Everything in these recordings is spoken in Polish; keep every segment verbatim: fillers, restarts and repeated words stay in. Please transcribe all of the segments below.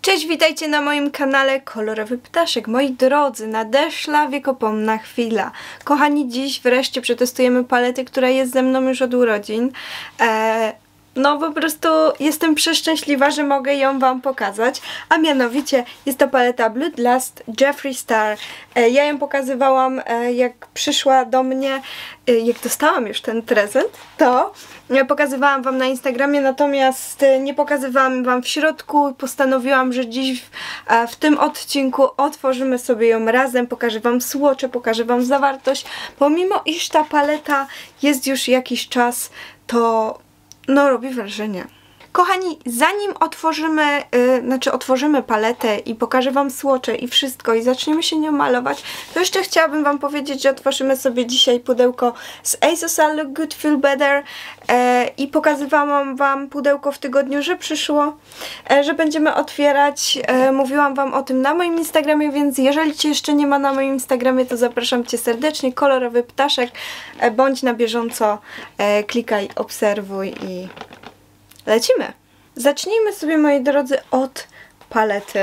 Cześć, witajcie na moim kanale Kolorowy Ptaszek. Moi drodzy, nadeszła wiekopomna chwila. Kochani, dziś wreszcie przetestujemy paletę, która jest ze mną już od urodzin. Eee, no po prostu jestem przeszczęśliwa, że mogę ją wam pokazać. A mianowicie jest to paleta Blood Lust Jeffree Star. Eee, ja ją pokazywałam, eee, jak przyszła do mnie, eee, jak dostałam już ten prezent, to pokazywałam wam na Instagramie, natomiast nie pokazywałam wam w środku. Postanowiłam, że dziś w, w tym odcinku otworzymy sobie ją razem, pokażę wam swatche, pokażę wam zawartość. Pomimo iż ta paleta jest już jakiś czas, to no robi wrażenie. Kochani, zanim otworzymy, yy, znaczy otworzymy paletę i pokażę wam swatche i wszystko i zaczniemy się nią malować, to jeszcze chciałabym wam powiedzieć, że otworzymy sobie dzisiaj pudełko z ASOS Look Good Feel Better yy, i pokazywałam wam pudełko w tygodniu, że przyszło, yy, że będziemy otwierać. Yy, mówiłam wam o tym na moim Instagramie, więc jeżeli cię jeszcze nie ma na moim Instagramie, to zapraszam cię serdecznie, Kolorowy Ptaszek, yy, bądź na bieżąco, yy, klikaj, obserwuj i lecimy! Zacznijmy sobie, moi drodzy, od palety.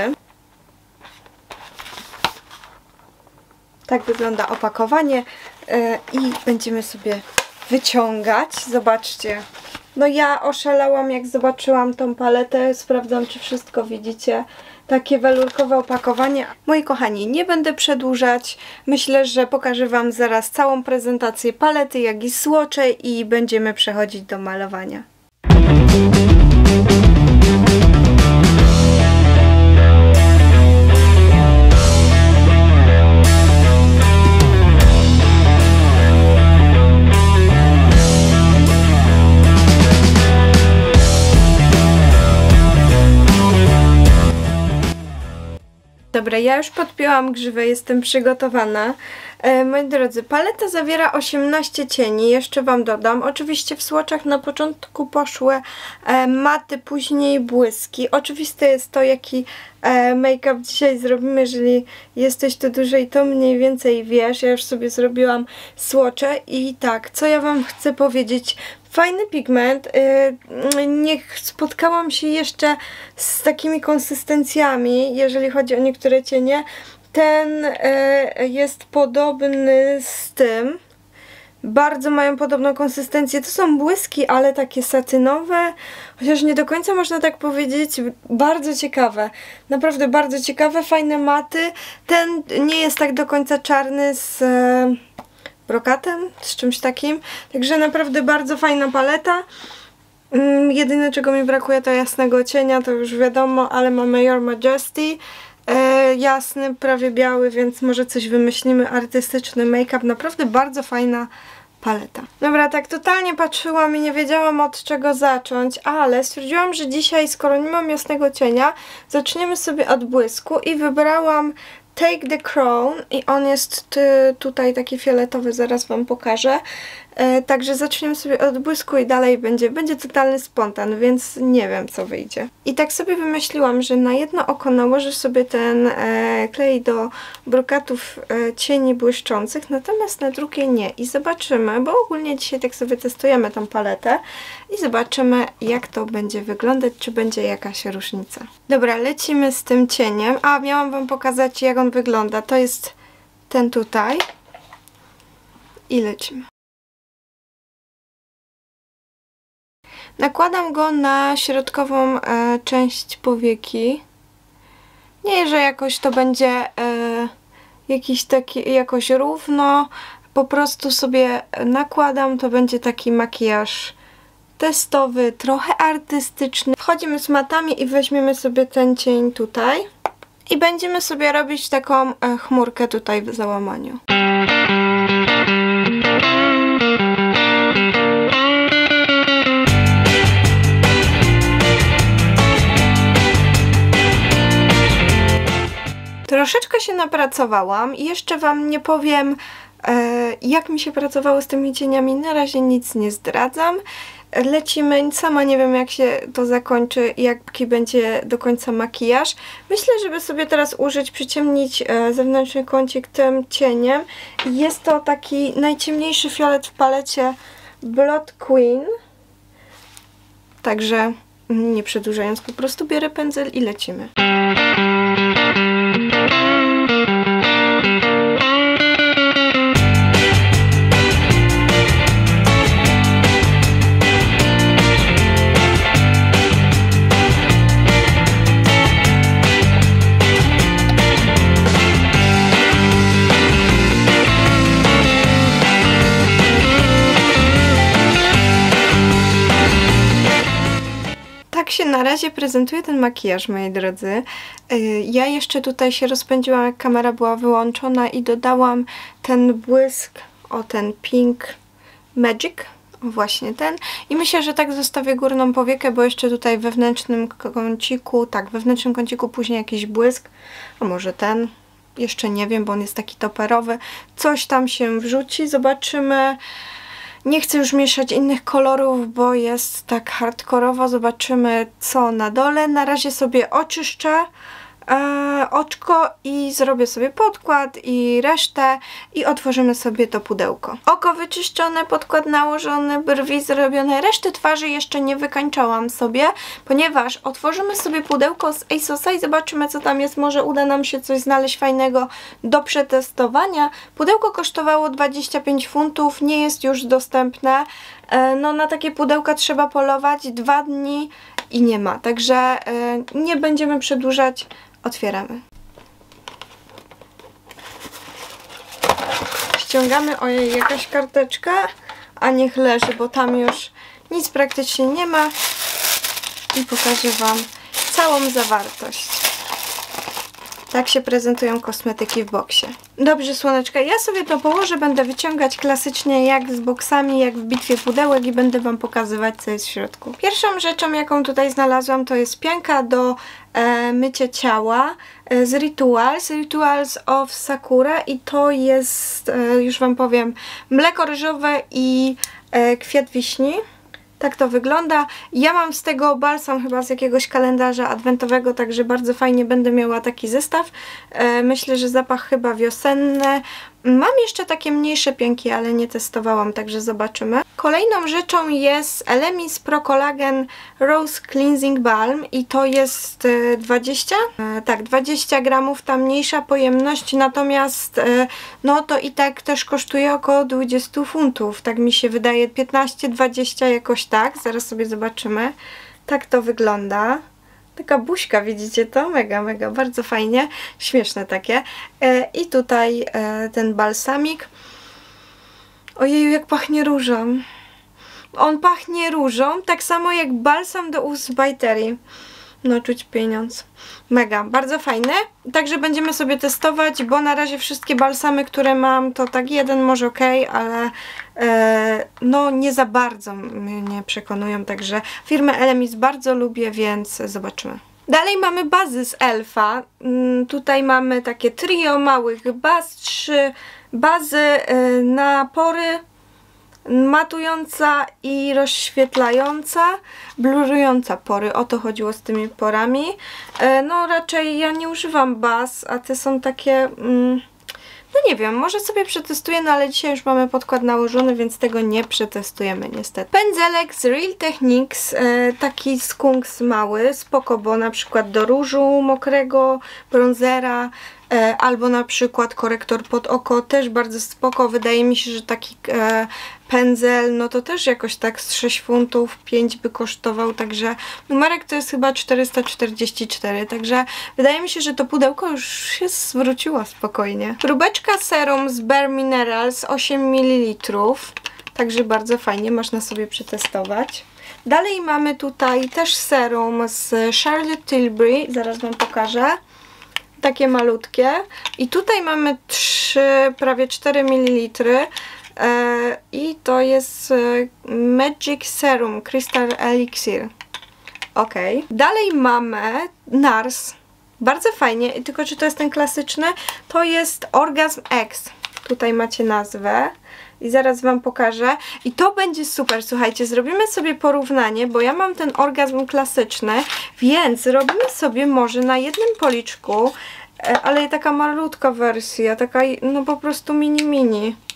Tak wygląda opakowanie yy, i będziemy sobie wyciągać. Zobaczcie. No ja oszalałam, jak zobaczyłam tą paletę. Sprawdzam, czy wszystko widzicie. Takie welurkowe opakowanie. Moi kochani, nie będę przedłużać. Myślę, że pokażę wam zaraz całą prezentację palety, jak i swatche i będziemy przechodzić do malowania. Dobra, ja już podpięłam grzywę, jestem przygotowana. E, moi drodzy, paleta zawiera osiemnaście cieni, jeszcze wam dodam. Oczywiście w swatchach na początku poszły e, maty, później błyski. Oczywiste jest to, jaki e, make-up dzisiaj zrobimy. Jeżeli jesteś tu dłużej, to mniej więcej wiesz. Ja już sobie zrobiłam swatche i tak, co ja wam chcę powiedzieć. Fajny pigment, yy, niech spotkałam się jeszcze z takimi konsystencjami, jeżeli chodzi o niektóre cienie. Ten yy, jest podobny z tym, bardzo mają podobną konsystencję. To są błyski, ale takie satynowe, chociaż nie do końca można tak powiedzieć. Bardzo ciekawe, naprawdę bardzo ciekawe, fajne maty. Ten nie jest tak do końca czarny z Yy, brokatem, z czymś takim. Także naprawdę bardzo fajna paleta. Mm, jedyne, czego mi brakuje, to jasnego cienia, to już wiadomo, ale mamy Your Majesty. E, jasny, prawie biały, więc może coś wymyślimy. Artystyczny make-up. Naprawdę bardzo fajna paleta. Dobra, tak totalnie patrzyłam i nie wiedziałam, od czego zacząć, ale stwierdziłam, że dzisiaj, skoro nie mam jasnego cienia, zaczniemy sobie od błysku i wybrałam Take the Crown i on jest ty, tutaj taki fioletowy, zaraz wam pokażę. E, także zaczniemy sobie od błysku i dalej będzie, będzie totalny spontan, więc nie wiem, co wyjdzie. I tak sobie wymyśliłam, że na jedno oko nałożę sobie ten e, klej do brokatów e, cieni błyszczących, natomiast na drugie nie. I zobaczymy, bo ogólnie dzisiaj tak sobie testujemy tą paletę i zobaczymy, jak to będzie wyglądać, czy będzie jakaś różnica. Dobra, lecimy z tym cieniem. A, miałam wam pokazać, jak on wygląda. To jest ten tutaj. I lecimy. Nakładam go na środkową e, część powieki. Nie, że jakoś to będzie e, jakiś taki, jakoś równo. Po prostu sobie nakładam. To będzie taki makijaż testowy, trochę artystyczny. Wchodzimy z matami i weźmiemy sobie ten cień tutaj. I będziemy sobie robić taką e, chmurkę tutaj w załamaniu. Troszeczkę się napracowałam i jeszcze wam nie powiem, e, jak mi się pracowało z tymi cieniami. Na razie nic nie zdradzam. Lecimy, sama nie wiem, jak się to zakończy, jaki będzie do końca makijaż. Myślę, żeby sobie teraz użyć, przyciemnić e, zewnętrzny kącik tym cieniem. Jest to taki najciemniejszy fiolet w palecie Blood Queen. Także nie przedłużając, po prostu biorę pędzel i lecimy. Tak się na razie prezentuje ten makijaż, moi drodzy. Ja jeszcze tutaj się rozpędziłam, jak kamera była wyłączona i dodałam ten błysk, o ten Pink Magic, właśnie ten. I myślę, że tak zostawię górną powiekę, bo jeszcze tutaj w wewnętrznym kąciku, tak, w wewnętrznym kąciku później jakiś błysk, a może ten, jeszcze nie wiem, bo on jest taki toperowy. Coś tam się wrzuci, zobaczymy. Nie chcę już mieszać innych kolorów, bo jest tak hardkorowo. Zobaczymy, co na dole. Na razie sobie oczyszczę e, oczko i zrobię sobie podkład i resztę i otworzymy sobie to pudełko. Oko wyczyszczone, podkład nałożony, brwi zrobione. Reszty twarzy jeszcze nie wykańczałam sobie, ponieważ otworzymy sobie pudełko z ASOSa i zobaczymy, co tam jest. Może uda nam się coś znaleźć fajnego do przetestowania. Pudełko kosztowało dwadzieścia pięć funtów, nie jest już dostępne. E, no na takie pudełka trzeba polować dwa dni i nie ma, także e, nie będziemy przedłużać. Otwieramy. Ściągamy, ojej, jakaś karteczka, a niech leży, bo tam już nic praktycznie nie ma i pokażę Wam całą zawartość. Tak się prezentują kosmetyki w boksie. Dobrze, słoneczka, ja sobie to położę, będę wyciągać klasycznie jak z boksami, jak w bitwie pudełek i będę Wam pokazywać, co jest w środku. Pierwszą rzeczą, jaką tutaj znalazłam, to jest pianka do e, mycia ciała e, z Rituals, Rituals of Sakura i to jest, e, już Wam powiem, mleko ryżowe i e, kwiat wiśni. Tak to wygląda. Ja mam z tego balsam chyba z jakiegoś kalendarza adwentowego, także bardzo fajnie będę miała taki zestaw. E, myślę, że zapach chyba wiosenny. Mam jeszcze takie mniejsze pianki, ale nie testowałam, także zobaczymy. Kolejną rzeczą jest Elemis Pro Collagen Rose Cleansing Balm i to jest dwadzieścia? E, tak, dwadzieścia gramów, ta mniejsza pojemność, natomiast e, no to i tak też kosztuje około dwadzieścia funtów, tak mi się wydaje, piętnaście dwadzieścia jakoś tak, zaraz sobie zobaczymy. Tak to wygląda. Taka buźka, widzicie to? Mega, mega, bardzo fajnie, śmieszne takie. E, I tutaj e, ten balsamik. Ojeju, jak pachnie różą. On pachnie różą, tak samo jak balsam do ust By Terry. No, czuć pieniądz. Mega, bardzo fajne. Także będziemy sobie testować, bo na razie wszystkie balsamy, które mam, to tak jeden może ok, ale e, no nie za bardzo mnie przekonują. Także firmę Elemis bardzo lubię, więc zobaczymy. Dalej mamy bazy z Elfa. Mm, tutaj mamy takie trio małych baz, trzy bazy y, na pory, matująca i rozświetlająca, blurująca pory, o to chodziło z tymi porami. E, no raczej ja nie używam baz, a te są takie, mm, no nie wiem, może sobie przetestuję, no ale dzisiaj już mamy podkład nałożony, więc tego nie przetestujemy niestety. Pędzelek z Real Techniques, e, taki skunks mały, spoko, bo na przykład do różu mokrego, bronzera, e, albo na przykład korektor pod oko, też bardzo spoko. Wydaje mi się, że taki e, pędzel, no to też jakoś tak z sześć funtów, pięć by kosztował, także numerek to jest chyba czterysta czterdzieści cztery, także wydaje mi się, że to pudełko już się zwróciło spokojnie. Próbeczka serum z Bare Minerals, osiem mililitrów, także bardzo fajnie, można sobie przetestować. Dalej mamy tutaj też serum z Charlotte Tilbury, zaraz Wam pokażę. Takie malutkie. I tutaj mamy trzy, prawie cztery mililitry. Yy, I to jest yy, Magic Serum Crystal Elixir. Ok. Dalej mamy Nars. Bardzo fajnie, tylko czy to jest ten klasyczny? To jest Orgasm X. Tutaj macie nazwę. I zaraz Wam pokażę. I to będzie super, słuchajcie, zrobimy sobie porównanie, bo ja mam ten orgazm klasyczny, więc robimy sobie może na jednym policzku, ale taka malutka wersja, taka no po prostu mini mini.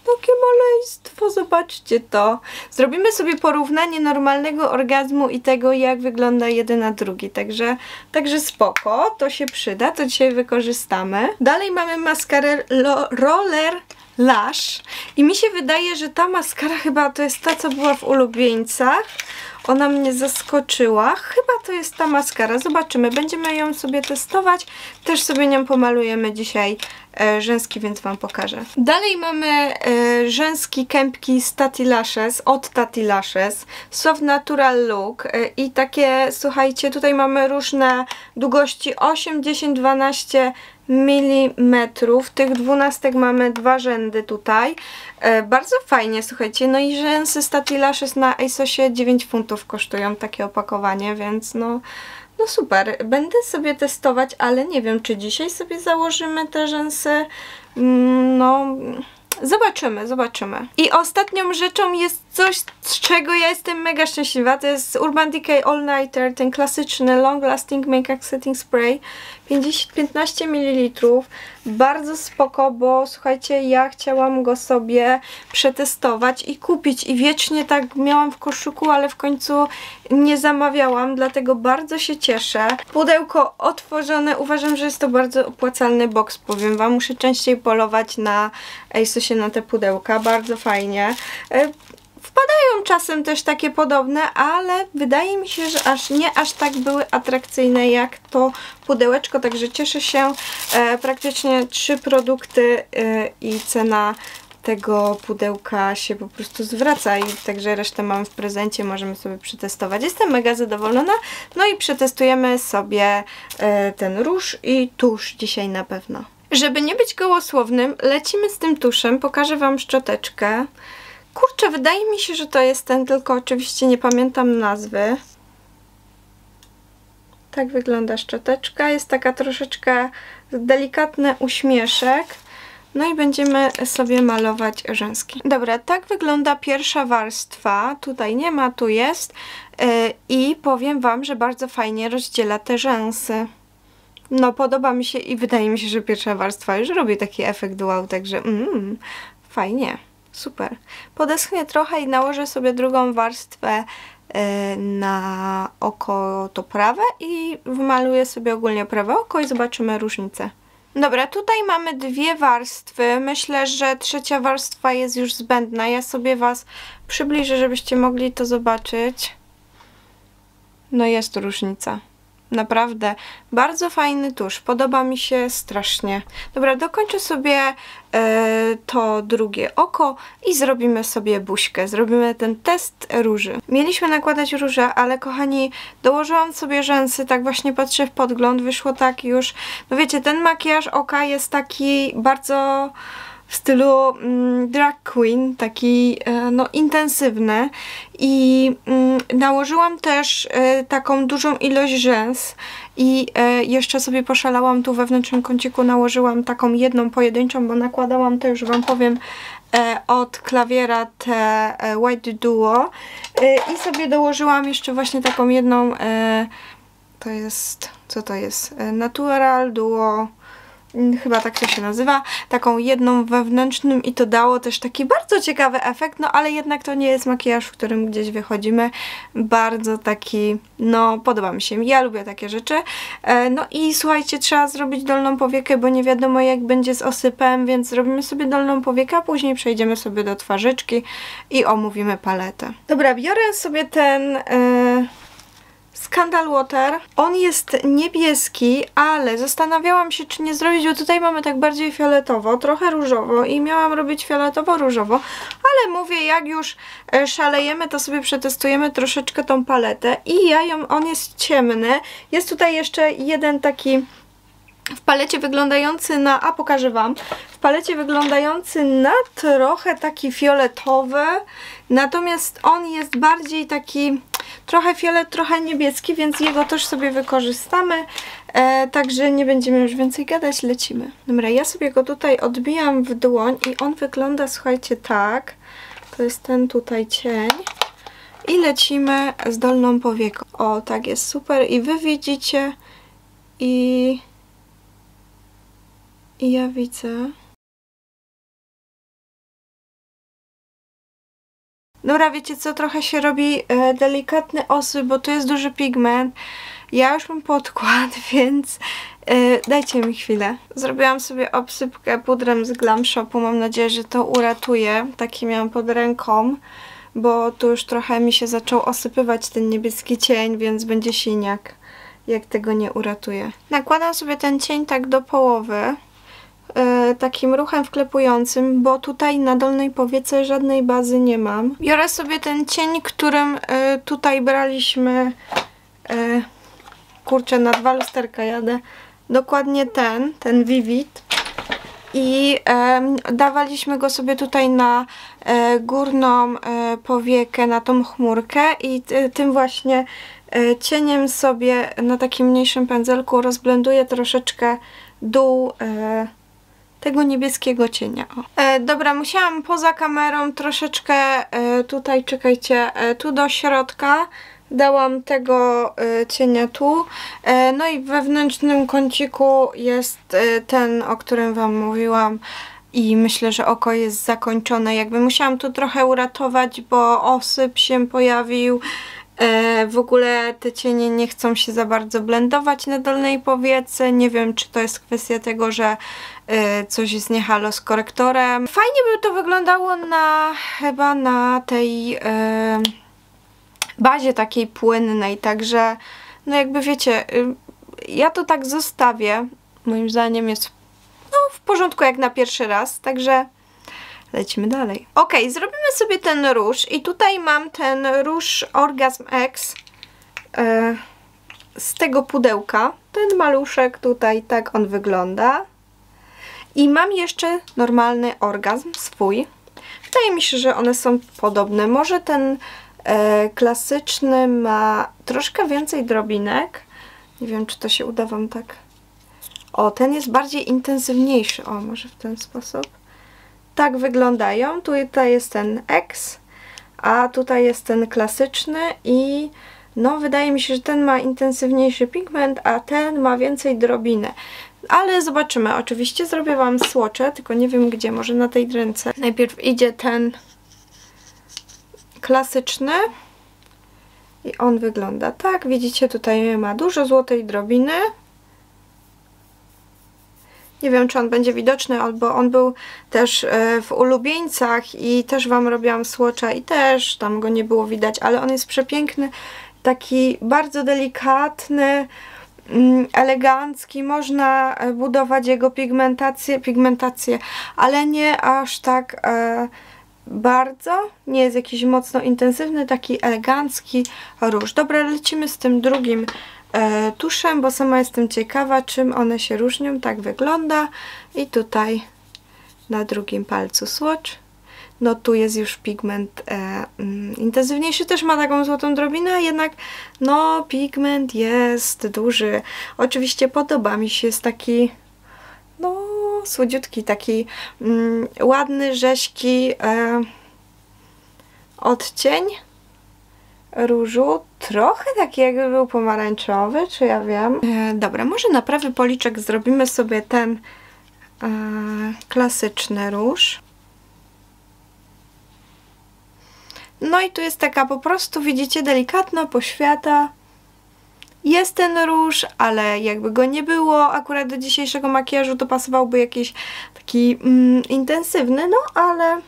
Takie maleństwo, zobaczcie to. Zrobimy sobie porównanie normalnego orgazmu i tego, jak wygląda jeden na drugi. Także, także spoko, to się przyda, to dzisiaj wykorzystamy. Dalej mamy maskarę Roller Lash. I mi się wydaje, że ta maskara chyba to jest ta, co była w ulubieńcach. Ona mnie zaskoczyła. Chyba to jest ta maskara. Zobaczymy. Będziemy ją sobie testować. Też sobie nią pomalujemy dzisiaj e, rzęski, więc Wam pokażę. Dalej mamy e, rzęski kępki z Tatti Lashes, od Tatti Lashes. Soft Natural Look. E, I takie, słuchajcie, tutaj mamy różne długości osiem, dziesięć, dwanaście milimetrów. Tych dwunastek mamy dwa rzędy tutaj. E, bardzo fajnie, słuchajcie. No i rzęsy z Tatti Lashes na ASOSie dziewięć funtów kosztują takie opakowanie, więc no, no super. Będę sobie testować, ale nie wiem, czy dzisiaj sobie założymy te rzęsy. No... Zobaczymy, zobaczymy. I ostatnią rzeczą jest coś, z czego ja jestem mega szczęśliwa. To jest Urban Decay All Nighter, ten klasyczny Long Lasting Makeup Setting Spray. piętnaście mililitrów. Bardzo spoko, bo słuchajcie, ja chciałam go sobie przetestować i kupić. I wiecznie tak miałam w koszyku, ale w końcu nie zamawiałam, dlatego bardzo się cieszę. Pudełko otworzone. Uważam, że jest to bardzo opłacalny box, powiem Wam. Muszę częściej polować na ASOSie na te pudełka. Bardzo fajnie. Wpadają czasem też takie podobne, ale wydaje mi się, że aż nie aż tak były atrakcyjne jak to pudełeczko, także cieszę się. E, praktycznie trzy produkty e, i cena tego pudełka się po prostu zwraca i także resztę mam w prezencie, możemy sobie przetestować. Jestem mega zadowolona. No i przetestujemy sobie e, ten róż i tusz dzisiaj na pewno. Żeby nie być gołosłownym, lecimy z tym tuszem. Pokażę Wam szczoteczkę. Kurczę, wydaje mi się, że to jest ten, tylko oczywiście nie pamiętam nazwy. Tak wygląda szczoteczka. Jest taka troszeczkę delikatny uśmieszek. No i będziemy sobie malować rzęski. Dobra, tak wygląda pierwsza warstwa. Tutaj nie ma, tu jest. Yy, I powiem Wam, że bardzo fajnie rozdziela te rzęsy. No, podoba mi się i wydaje mi się, że pierwsza warstwa już robi taki efekt wow, także mm, fajnie. Super. Podeschnie trochę i nałożę sobie drugą warstwę yy, na oko to prawe i wymaluję sobie ogólnie prawe oko i zobaczymy różnicę. Dobra, tutaj mamy dwie warstwy. Myślę, że trzecia warstwa jest już zbędna. Ja sobie Was przybliżę, żebyście mogli to zobaczyć. No jest różnica. Naprawdę bardzo fajny tusz. Podoba mi się strasznie. Dobra, dokończę sobie e, to drugie oko i zrobimy sobie buźkę. Zrobimy ten test róży. Mieliśmy nakładać różę, ale kochani, dołożyłam sobie rzęsy, tak właśnie patrzę w podgląd, wyszło tak już, no wiecie, ten makijaż oka jest taki bardzo w stylu mm, drag queen, taki e, no intensywny i mm, nałożyłam też e, taką dużą ilość rzęs i e, jeszcze sobie poszalałam tu we wewnętrznym kąciku, nałożyłam taką jedną pojedynczą, bo nakładałam to już Wam powiem e, od klawiera te e, White Duo e, i sobie dołożyłam jeszcze właśnie taką jedną e, to jest, co to jest? E, Natural Duo, chyba tak to się nazywa, taką jedną wewnętrznym i to dało też taki bardzo ciekawy efekt, no ale jednak to nie jest makijaż, w którym gdzieś wychodzimy, bardzo taki, no podoba mi się, ja lubię takie rzeczy. E, no i słuchajcie, trzeba zrobić dolną powiekę, bo nie wiadomo jak będzie z osypem, więc zrobimy sobie dolną powiekę, a później przejdziemy sobie do twarzyczki i omówimy paletę. Dobra, biorę sobie ten... E, Scandal Water. On jest niebieski, ale zastanawiałam się, czy nie zrobić, bo tutaj mamy tak bardziej fioletowo, trochę różowo i miałam robić fioletowo-różowo, ale mówię, jak już szalejemy, to sobie przetestujemy troszeczkę tą paletę i ja ją, on jest ciemny. Jest tutaj jeszcze jeden taki w palecie wyglądający na, a pokażę Wam, w palecie wyglądający na trochę taki fioletowy, natomiast on jest bardziej taki trochę fiolet, trochę niebieski, więc jego też sobie wykorzystamy, e, także nie będziemy już więcej gadać, lecimy. Dobra, ja sobie go tutaj odbijam w dłoń i on wygląda, słuchajcie, tak, to jest ten tutaj cień i lecimy z dolną powieką. O, tak jest super i Wy widzicie i... I ja widzę. Dobra, wiecie co, trochę się robi e, delikatny osyp, bo tu jest duży pigment. Ja już mam podkład, więc e, dajcie mi chwilę. Zrobiłam sobie obsypkę pudrem z Glam Shopu. Mam nadzieję, że to uratuje. Taki miałam pod ręką, bo tu już trochę mi się zaczął osypywać ten niebieski cień, więc będzie siniak, jak tego nie uratuję. Nakładam sobie ten cień tak do połowy. Takim ruchem wklepującym, bo tutaj na dolnej powiece żadnej bazy nie mam. Biorę sobie ten cień, którym tutaj braliśmy, kurczę, na dwa lusterka jadę, dokładnie ten, ten Vivid, i dawaliśmy go sobie tutaj na górną powiekę, na tą chmurkę, i tym właśnie cieniem sobie na takim mniejszym pędzelku rozblenduję troszeczkę dół tego niebieskiego cienia. O. E, dobra, musiałam poza kamerą troszeczkę e, tutaj, czekajcie, e, tu do środka dałam tego e, cienia tu. E, no i w wewnętrznym kąciku jest e, ten, o którym wam mówiłam, i myślę, że oko jest zakończone. Jakby musiałam tu trochę uratować, bo osyp się pojawił. E, w ogóle te cienie nie chcą się za bardzo blendować na dolnej powiece. Nie wiem, czy to jest kwestia tego, że e, coś jest nie halo z korektorem. Fajnie by to wyglądało na chyba na tej e, bazie takiej płynnej, także no jakby wiecie, e, ja to tak zostawię. Moim zdaniem jest no, w porządku jak na pierwszy raz, także lecimy dalej. Ok, zrobimy sobie ten róż i tutaj mam ten róż Orgasm X e, z tego pudełka. Ten maluszek tutaj, tak on wygląda. I mam jeszcze normalny orgazm swój. Wydaje mi się, że one są podobne. Może ten e, klasyczny ma troszkę więcej drobinek. Nie wiem, czy to się uda wam tak. O, ten jest bardziej intensywniejszy. O, może w ten sposób. Tak wyglądają. Tutaj jest ten X, a tutaj jest ten klasyczny i no wydaje mi się, że ten ma intensywniejszy pigment, a ten ma więcej drobiny. Ale zobaczymy. Oczywiście zrobię wam swatche, tylko nie wiem gdzie, może na tej ręce. Najpierw idzie ten klasyczny i on wygląda tak. Widzicie, tutaj ma dużo złotej drobiny. Nie wiem, czy on będzie widoczny, albo on był też w ulubieńcach i też wam robiłam swatcha i też tam go nie było widać, ale on jest przepiękny, taki bardzo delikatny, elegancki, można budować jego pigmentację, pigmentację, ale nie aż tak e, bardzo, nie jest jakiś mocno intensywny, taki elegancki róż. Dobra, lecimy z tym drugim e, tuszem, bo sama jestem ciekawa, czym one się różnią. Tak wygląda i tutaj na drugim palcu swatch. No tu jest już pigment e, mm, intensywniejszy, też ma taką złotą drobinę, jednak no pigment jest duży. Oczywiście podoba mi się, jest taki no słodziutki, taki mm, ładny, rześki e, odcień różu, trochę taki jakby był pomarańczowy, czy ja wiem. E, dobra, może na prawy policzek zrobimy sobie ten e, klasyczny róż. No i tu jest taka po prostu, widzicie, delikatna poświata. Jest ten róż, ale jakby go nie było akurat do dzisiejszego makijażu, to pasowałby jakiś taki mm, intensywny, no ale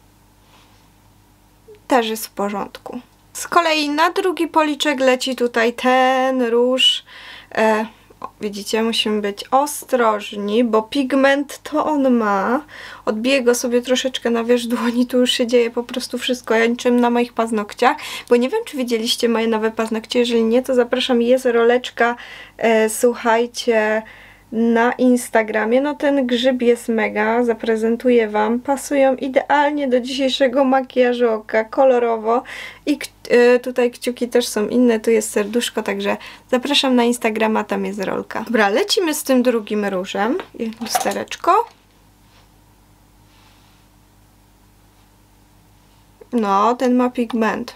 też jest w porządku. Z kolei na drugi policzek leci tutaj ten róż. E, o, widzicie, musimy być ostrożni, bo pigment to on ma. Odbiję go sobie troszeczkę na wierzch dłoni, tu już się dzieje po prostu wszystko, ja niczym na moich paznokciach, bo nie wiem, czy widzieliście moje nowe paznokcie, jeżeli nie, to zapraszam, jest roleczka, e, słuchajcie, na Instagramie. No ten grzyb jest mega, zaprezentuję wam, pasują idealnie do dzisiejszego makijażu oka, kolorowo i y, tutaj kciuki też są inne, tu jest serduszko, także zapraszam na Instagrama, tam jest rolka. Dobra, lecimy z tym drugim różem, lustereczko. No, ten ma pigment.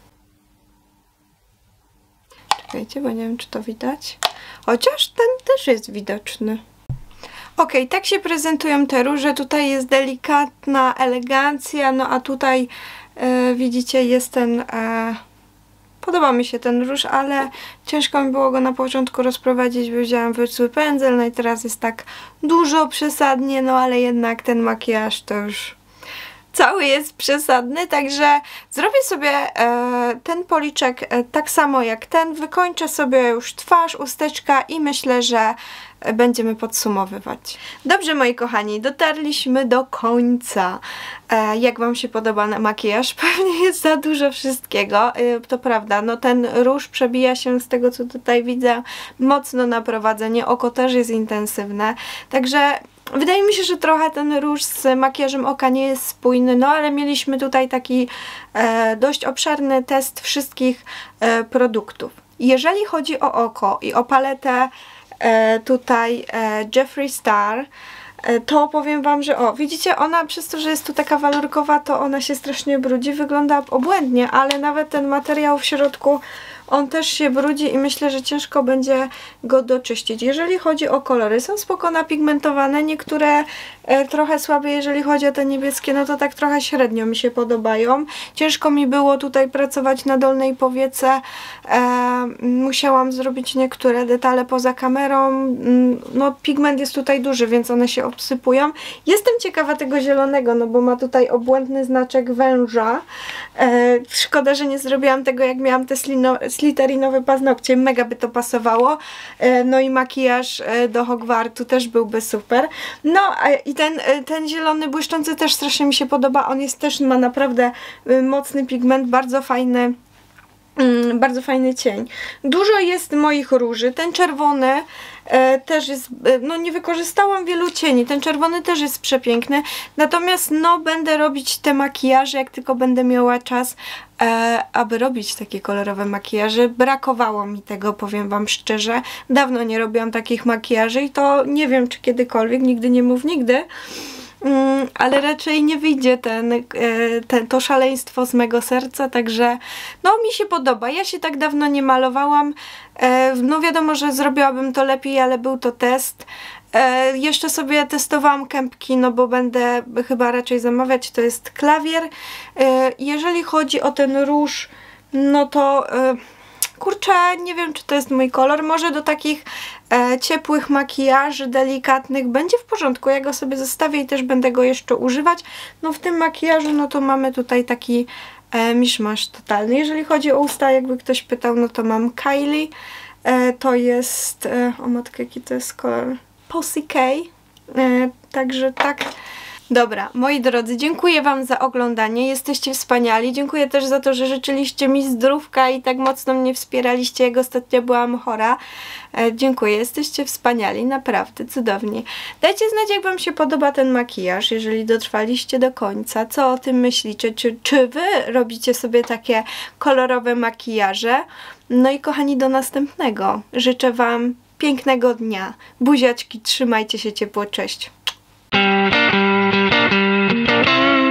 Czekajcie, bo nie wiem, czy to widać. Chociaż ten też jest widoczny. Ok, tak się prezentują te róże. Tutaj jest delikatna elegancja, no a tutaj E, widzicie, jest ten... E, podoba mi się ten róż, ale ciężko mi było go na początku rozprowadzić, bo wzięłam wyschły pędzel, no i teraz jest tak dużo przesadnie, no ale jednak ten makijaż to już cały jest przesadny, także zrobię sobie e, ten policzek e, tak samo jak ten, wykończę sobie już twarz, usteczka i myślę, że będziemy podsumowywać. Dobrze, moi kochani, dotarliśmy do końca. E, jak wam się podoba na makijaż? Pewnie jest za dużo wszystkiego. E, to prawda, no ten róż przebija się z tego, co tutaj widzę, mocno na prowadzenie. Oko też jest intensywne. Także wydaje mi się, że trochę ten róż z makijażem oka nie jest spójny, no ale mieliśmy tutaj taki e, dość obszerny test wszystkich e, produktów. Jeżeli chodzi o oko i o paletę e, tutaj e, Jeffree Star, e, to powiem wam, że o, widzicie, ona przez to, że jest tu taka walorkowa, to ona się strasznie brudzi, wygląda obłędnie, ale nawet ten materiał w środku, on też się brudzi i myślę, że ciężko będzie go doczyścić. Jeżeli chodzi o kolory, są spoko napigmentowane, niektóre e, trochę słabe, jeżeli chodzi o te niebieskie, no to tak trochę średnio mi się podobają. Ciężko mi było tutaj pracować na dolnej powiece, e, musiałam zrobić niektóre detale poza kamerą, no pigment jest tutaj duży, więc one się obsypują. Jestem ciekawa tego zielonego, no bo ma tutaj obłędny znaczek węża. E, szkoda, że nie zrobiłam tego, jak miałam te slino sliterinowe paznokcie, mega by to pasowało. No i makijaż do Hogwartu też byłby super. No i ten, ten zielony błyszczący też strasznie mi się podoba. On jest też, ma naprawdę mocny pigment, bardzo fajny. Mm, bardzo fajny cień. Dużo jest moich róży. Ten czerwony e, też jest, e, no nie wykorzystałam wielu cieni. Ten czerwony też jest przepiękny. Natomiast no będę robić te makijaże, jak tylko będę miała czas, e, aby robić takie kolorowe makijaże. Brakowało mi tego, powiem wam szczerze. Dawno nie robiłam takich makijaży i to nie wiem, czy kiedykolwiek, nigdy nie mów nigdy. Mm, ale raczej nie wyjdzie ten, e, ten, to szaleństwo z mego serca, także no mi się podoba. Ja się tak dawno nie malowałam, e, no wiadomo, że zrobiłabym to lepiej, ale był to test. E, jeszcze sobie testowałam kępki, no bo będę chyba raczej zamawiać, to jest klawier. E, jeżeli chodzi o ten róż, no to... E, kurczę, nie wiem, czy to jest mój kolor. Może do takich e, ciepłych makijaży, delikatnych będzie w porządku. Ja go sobie zostawię i też będę go jeszcze używać. No w tym makijażu, no to mamy tutaj taki e, miszmasz totalny. Jeżeli chodzi o usta, jakby ktoś pytał, no to mam Kylie. E, to jest, e, o matkę, jaki to jest kolor? Posy K. E, także tak... Dobra, moi drodzy, dziękuję wam za oglądanie, jesteście wspaniali, dziękuję też za to, że życzyliście mi zdrówka i tak mocno mnie wspieraliście, jak ostatnio byłam chora. E, dziękuję, jesteście wspaniali, naprawdę, cudowni. Dajcie znać, jak wam się podoba ten makijaż, jeżeli dotrwaliście do końca, co o tym myślicie, czy, czy wy robicie sobie takie kolorowe makijaże? No i kochani, do następnego. Życzę wam pięknego dnia, buziaczki, trzymajcie się ciepło, cześć. Thank you.